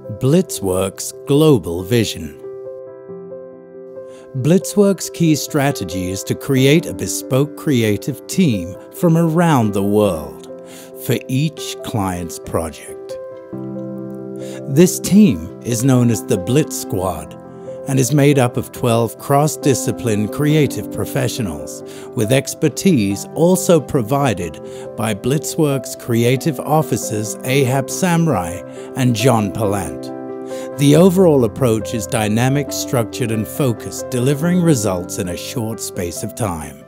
Blitzworks' global vision. Blitzworks' key strategy is to create a bespoke creative team from around the world for each client's project. This team is known as the Blitz Squad and is made up of 12 cross-discipline creative professionals with expertise also provided by Blitzworks creative officers Ajab Samrai and John Pallant. The overall approach is dynamic, structured and focused, delivering results in a short space of time.